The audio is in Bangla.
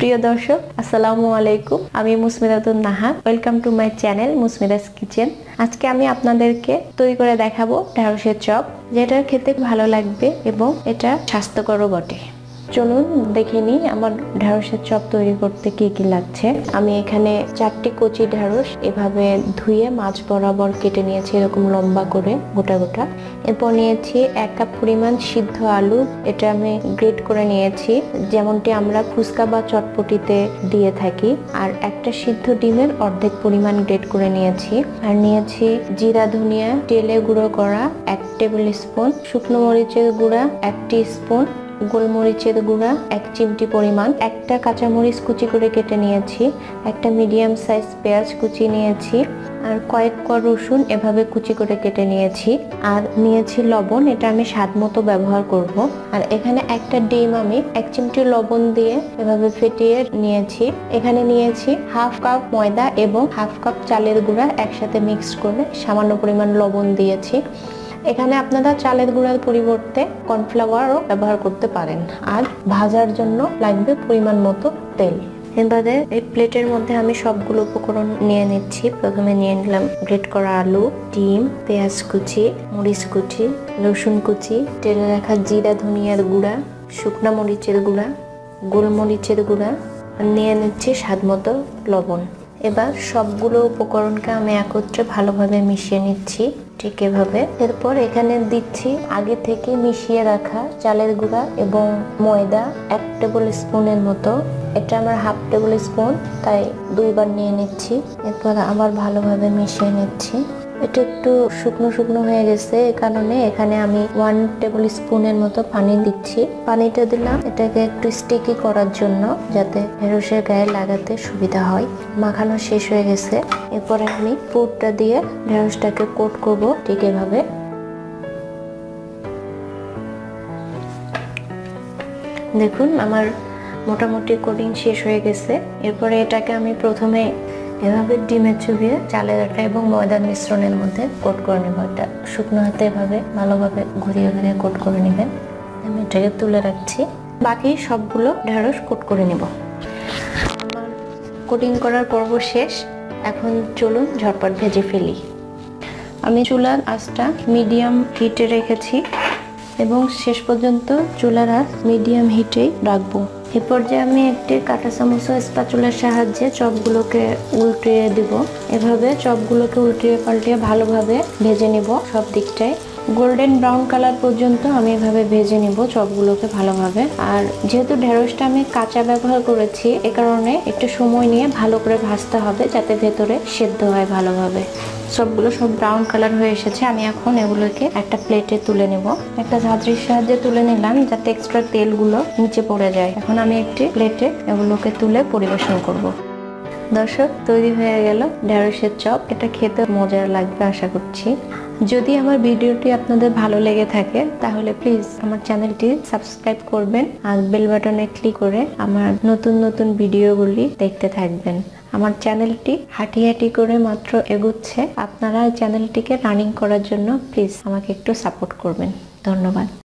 প্রিয় দর্শক আসসালামু আলাইকুম, আমি Musmidatun Nahar. Welcome to my channel Musmida's kitchen. আজকে আমি আপনাদেরকে তৈরি করে দেখাবো ঢেঁড়সের চপ, যেটা খেতে ভালো লাগবে এবং এটা স্বাস্থ্যকরও বটে। চলুন দেখে নিই আমার ঢেঁড়সের চপ তৈরি করতে কি কি লাগছে। আমি এখানে 4টি কচি ঢেঁড়স এভাবে ধুয়ে মাছ বরাবর কেটে নিয়েছি, এরকম লম্বা করে গোটা গোটা। এরপর নিয়েছি 1 কাপ পরিমাণ সিদ্ধ আলু, এটা আমি গ্রেট করে নিয়েছি, যেমনটি আমরা ফুচকা বা চটপটিতে দিয়ে থাকি। আর একটা সিদ্ধ ডিমের অর্ধেক পরিমাণ গ্রেট করে নিয়েছি। আর নিয়েছি জিরা ধনিয়া তেলে গুঁড়ো করা 1 টেবিল স্পুন, শুকনো মরিচের গুঁড়া 1 টিস্পুন, গোলমরিচের গুঁড়া 1 চিমটি পরিমাণ, একটা কাঁচামরিচ কুচি করে কেটে নিয়েছি, একটা মিডিয়াম সাইজ পেঁয়াজ কুচি নিয়েছি, আর কয়েক কোয়া রসুন এভাবে কুচি করে কেটে নিয়েছি। আর নিয়েছি লবণ, এটা আমি স্বাদ মতো ব্যবহার করব। আর এখানে একটা ডিম আমি 1 চিমটি লবণ দিয়ে এভাবে ফেটিয়ে নিয়েছি। এখানে নিয়েছি হাফ কাপ ময়দা এবং হাফ কাপ চালের গুঁড়া একসাথে মিক্স করে সামান্য পরিমাণ লবণ দিয়েছি। এখানে আপনারা চালের গুঁড়ার পরিবর্তে কর্নফ্লাওয়ারও ব্যবহার করতে পারেন। আর ভাজার জন্য লাগবে পরিমাণ মতো তেল। এবারে এই প্লেটের মধ্যে আমি সবগুলো উপকরণ নিয়ে নিচ্ছি। প্রথমে নিয়ে নিলাম গ্রেট করা আলু, ডিম, পেঁয়াজ কুচি, মরিচ কুচি, রসুন কুচি, তেলে রাখা জিরা ধনিয়ার গুঁড়া, শুকনো মরিচের গুঁড়া, গোলমরিচের গুঁড়া, আর নিয়ে নিচ্ছি স্বাদ মতো লবণ। এবার সবগুলো উপকরণকে আমি একত্রে ভালোভাবে মিশিয়ে নিচ্ছি, ঠিক এভাবে। এরপর এখানে দিচ্ছি আগে থেকে মিশিয়ে রাখা চালের গুঁড়া এবং ময়দা 1 টেবিল স্পুনের মতো। এটা আমার হাফ টেবিল স্পুন, তাই 2 বার নিয়ে নিচ্ছি। এরপর আবার ভালোভাবে মিশিয়ে নিচ্ছি। এটা একটু শুকনো শুকনো হয়ে গেছে, এই কারণে এখানে আমি 1 টেবিল স্পুনের মতো পানি দিচ্ছি। পানিটা দিলাম এটাকে একটু স্টিকি করার জন্য, যাতে ঢেঁড়সের গায়ে লাগাতে সুবিধা হয়। মাখানো শেষ হয়ে গেছে। এরপরে আমি পুরটা দিয়ে ঢেঁড়সটাকে কোট করব, ঠিক এভাবে। দেখুন আমার মোটামুটি কোটিং শেষ হয়ে গেছে। এরপরে এটাকে আমি প্রথমে এভাবে ডিমের চুবিয়ে চালের আটা এবং ময়দার মিশ্রণের মধ্যে কোট করে নেব। এটা শুকনো হাতে এভাবে ভালোভাবে ঘুরিয়ে ঘুরিয়ে কোট করে নেবেন। আমি এটাকে তুলে রাখছি। বাকি সবগুলো ঢেঁড়স কোট করে নেব। আমার কোটিং করার পর্ব শেষ। এখন চলুন ঝটপট ভেজে ফেলি। আমি চুলার আঁচটা মিডিয়াম হিটে রেখেছি এবং শেষ পর্যন্ত চুলার আঁচ মিডিয়াম হিটেই রাখবো। এ পর্যায়ে আমি একটি কাঁটা চামচ স্প্যাচুলার সাহায্যে চপগুলোকে উল্টিয়ে দিব। এভাবে চপগুলোকে উল্টিয়ে পাল্টিয়ে ভালোভাবে ভেজে নিব সব দিকটায়। গোল্ডেন ব্রাউন কালার পর্যন্ত আমি এভাবে ভেজে নিব চপগুলোকে ভালোভাবে। আর যেহেতু ঢেঁড়সটা আমি কাঁচা ব্যবহার করেছি, এ কারণে একটু সময় নিয়ে ভালো করে ভাজতে হবে, যাতে ভেতরে সেদ্ধ হয় ভালোভাবে। সবগুলো সব ব্রাউন কালার হয়ে এসেছে। আমি এখন এগুলোকে একটা প্লেটে তুলে নেব। একটা ঝাঁঝরির সাহায্যে তুলে নিলাম, যাতে এক্সট্রা তেলগুলো নিচে পড়ে যায়। এখন আমি একটি প্লেটে এগুলোকে তুলে পরিবেশন করব। দর্শক, তৈরি হয়ে গেল ঢেঁড়সের চপ। এটা খেতে মজার লাগবে আশা করছি। যদি আমার ভিডিওটি আপনাদের ভালো লেগে থাকে তাহলে প্লিজ আমার চ্যানেলটি সাবস্ক্রাইব করবেন আর বেল বাটনে ক্লিক করে আমার নতুন নতুন ভিডিওগুলি দেখতে থাকবেন। আমার চ্যানেলটি হাঁটি হাঁটি করে মাত্র এগোচ্ছে। আপনারা চ্যানেলটিকে রানিং করার জন্য প্লিজ আমাকে একটু সাপোর্ট করবেন। ধন্যবাদ।